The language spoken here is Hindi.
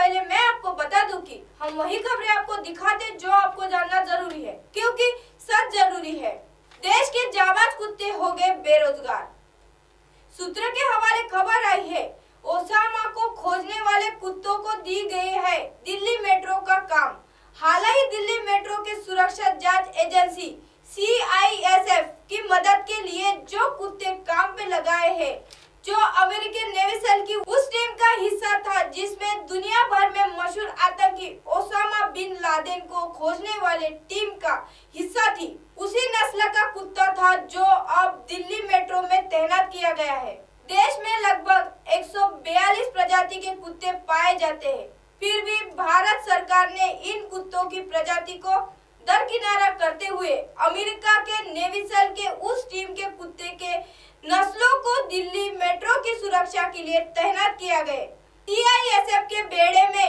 पहले मैं आपको बता दूं कि हम वही खबरें आपको दिखाते जो आपको जानना जरूरी है, क्योंकि सच जरूरी है। देश के जाबाज कुत्ते हो गए बेरोजगार। सूत्र के हवाले खबर आई है, ओसामा को खोजने वाले कुत्तों को दी गई है दिल्ली मेट्रो का काम। हाल ही दिल्ली मेट्रो के सुरक्षा जांच एजेंसी CISF की मदद के लिए जो कुत्ते काम पे लगाए हैं, जो अमेरिकन नेवी सेल की उस टीम का हिस्सा था जिसमें दुनिया भर में मशहूर आतंकी ओसामा बिन लादेन को खोजने वाले टीम का हिस्सा थी, उसी नस्ल का कुत्ता था जो अब दिल्ली मेट्रो में तैनात किया गया है। देश में लगभग 142 प्रजाति के कुत्ते पाए जाते हैं, फिर भी भारत सरकार ने इन कुत्तों की प्रजाति को दरकिनारा करते हुए अमेरिका के नेवी सेल के उस टीम के कुत्ते के नस्लों को दिल्ली मेट्रो की सुरक्षा के लिए तैनात किया गया। CISF के बेड़े में